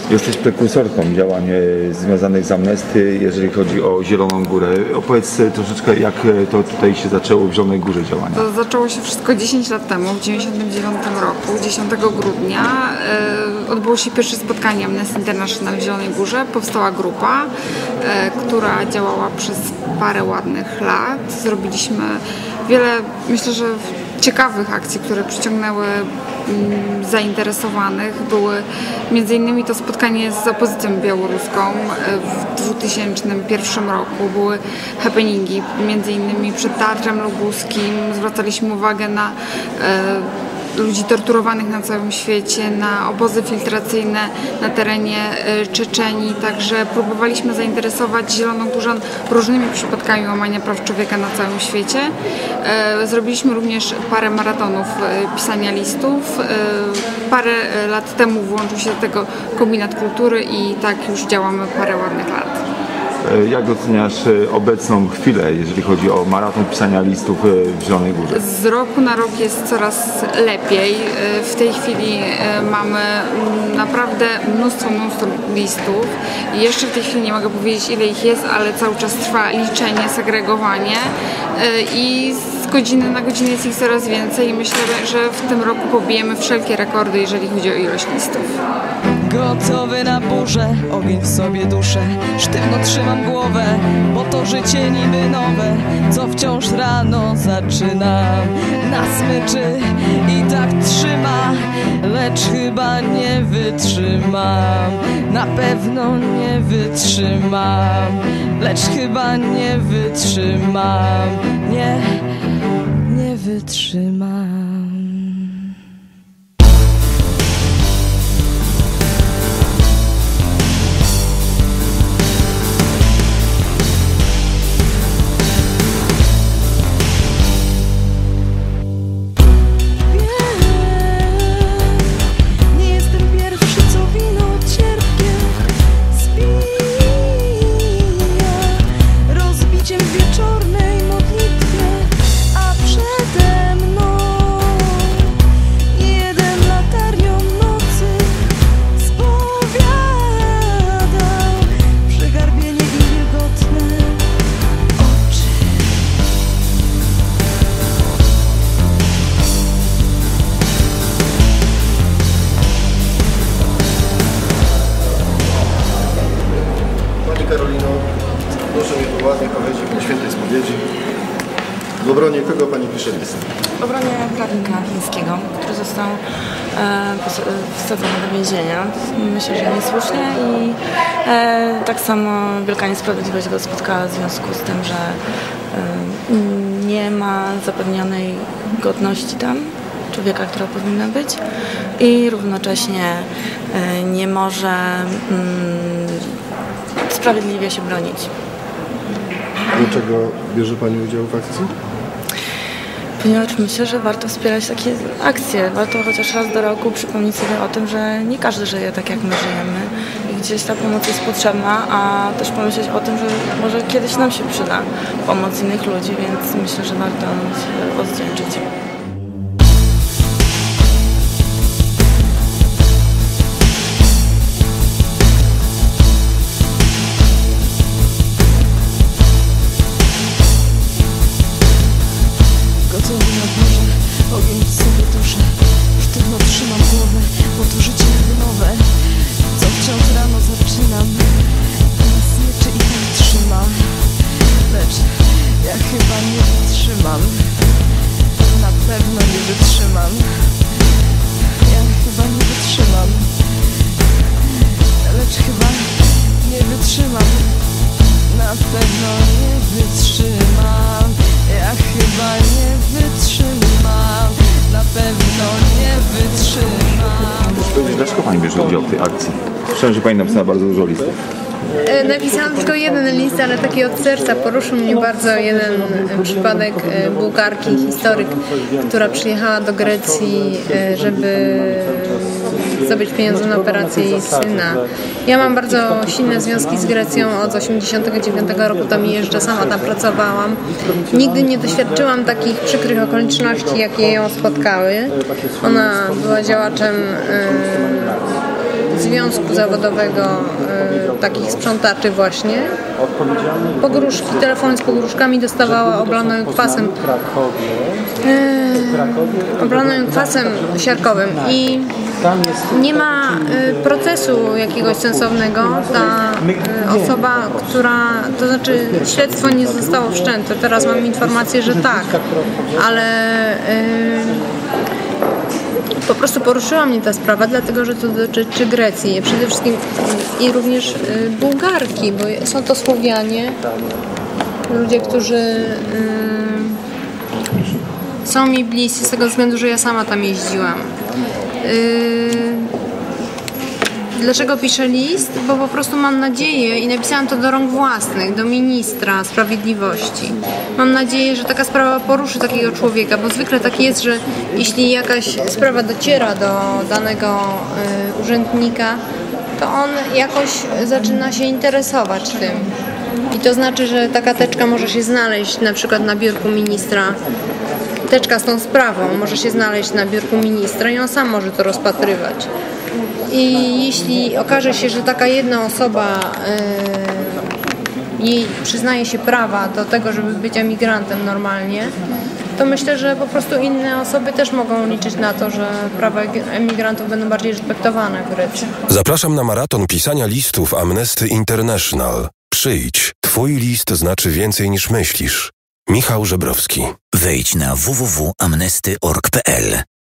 Jesteś prekursorką działań związanych z Amnesty, jeżeli chodzi o Zieloną Górę. Opowiedz troszeczkę, jak to tutaj się zaczęło w Zielonej Górze działania. To zaczęło się wszystko 10 lat temu, w 1999 roku, 10 grudnia. Odbyło się pierwsze spotkanie Amnesty International w Zielonej Górze. Powstała grupa, która działała przez parę ładnych lat. Zrobiliśmy wiele, myślę, że ciekawych akcji, które przyciągnęły zainteresowanych. Były m.in. to spotkanie z opozycją białoruską w 2001 roku. Były happeningi, m.in. przed Teatrem Lubuskim. Zwracaliśmy uwagę na ludzi torturowanych na całym świecie, na obozy filtracyjne na terenie Czeczenii. Także próbowaliśmy zainteresować zielonogórzan różnymi przypadkami łamania praw człowieka na całym świecie. Zrobiliśmy również parę maratonów pisania listów. Parę lat temu włączył się do tego Kombinat Kultury i tak już działamy parę ładnych lat. Jak oceniasz obecną chwilę, jeżeli chodzi o maraton pisania listów w Zielonej Górze? Z roku na rok jest coraz lepiej. W tej chwili mamy naprawdę mnóstwo listów. Jeszcze w tej chwili nie mogę powiedzieć, ile ich jest, ale cały czas trwa liczenie, segregowanie i z godziny na godzinę jest ich coraz więcej i myślę, że w tym roku pobijemy wszelkie rekordy, jeżeli chodzi o ilość listów. Gotowy na burzę, ogień w sobie duszę. Sztywno trzymam głowę, bo to życie niby nowe, co wciąż rano zaczynam. Na smyczy i tak trzyma, lecz chyba nie wytrzymam. Na pewno nie wytrzymam, lecz chyba nie wytrzymam. Nie wytrzymam. Karolino, proszę mi poważnie powiedzieć po świętej spowiedzi, w obronie kogo Pani pisze list? W obronie prawnika chińskiego, który został wsadzony do więzienia. Myślę, że niesłusznie i tak samo wielka niesprawiedliwość go spotkała w związku z tym, że nie ma zapewnionej godności tam człowieka, która powinna być i równocześnie nie może sprawiedliwie się bronić. Dlaczego bierze Pani udział w akcji? Ponieważ myślę, że warto wspierać takie akcje. Warto chociaż raz do roku przypomnieć sobie o tym, że nie każdy żyje tak, jak my żyjemy i gdzieś ta pomoc jest potrzebna, a też pomyśleć o tym, że może kiedyś nam się przyda pomoc innych ludzi, więc myślę, że warto się odwdzięczyć. Gotowy na burzę, ogień w sobie duszę. Sztywno trzymam głowę, bo to życie niby nowe, co wciąż rano zaczynam. Na smyczy i tak trzyma, lecz ja chyba nie wytrzymam. Na pewno nie wytrzymam. Ja chyba nie wytrzymam, lecz chyba nie wytrzymam. Na pewno nie wytrzymam. Ja chyba nie wytrzymam. Na pewno nie wytrzymam. Proszę powiedzieć, dlaczego Pani bierze udział w tej akcji? Słyszałem, że Pani napisała bardzo dużo listów. Napisałam tylko jeden list, ale taki od serca. Poruszył mnie bardzo jeden przypadek Bułgarki, historyk, która przyjechała do Grecji, żeby zdobyć pieniądze na operację jej syna. Ja mam bardzo silne związki z Grecją od 1989 roku, tam jeżdżę, sama tam pracowałam. Nigdy nie doświadczyłam takich przykrych okoliczności, jakie ją spotkały. Ona była działaczem związku zawodowego takich sprzątaczy właśnie. Pogróżki, telefony z pogróżkami dostawała oblane kwasem siarkowym i nie ma procesu jakiegoś sensownego. Ta osoba, to znaczy śledztwo nie zostało wszczęte. Teraz mam informację, że tak, ale po prostu poruszyła mnie ta sprawa, dlatego że to dotyczy Grecji, przede wszystkim i również Bułgarki, bo są to Słowianie, ludzie, którzy są mi bliscy z tego względu, że ja sama tam jeździłam. Dlaczego piszę list? Bo po prostu mam nadzieję i napisałam to do rąk własnych, do ministra sprawiedliwości. Mam nadzieję, że taka sprawa poruszy takiego człowieka, bo zwykle tak jest, że jeśli jakaś sprawa dociera do danego urzędnika, to on jakoś zaczyna się interesować tym. I to znaczy, że taka teczka może się znaleźć na przykład na biurku ministra. Teczka z tą sprawą może się znaleźć na biurku ministra i on sam może to rozpatrywać. I jeśli okaże się, że taka jedna osoba jej przyznaje się prawa do tego, żeby być emigrantem normalnie, to myślę, że po prostu inne osoby też mogą liczyć na to, że prawa emigrantów będą bardziej respektowane w Grecji. Zapraszam na maraton pisania listów Amnesty International. Przyjdź. Twój list znaczy więcej niż myślisz. Michał Żebrowski. Wejdź na www.amnesty.org.pl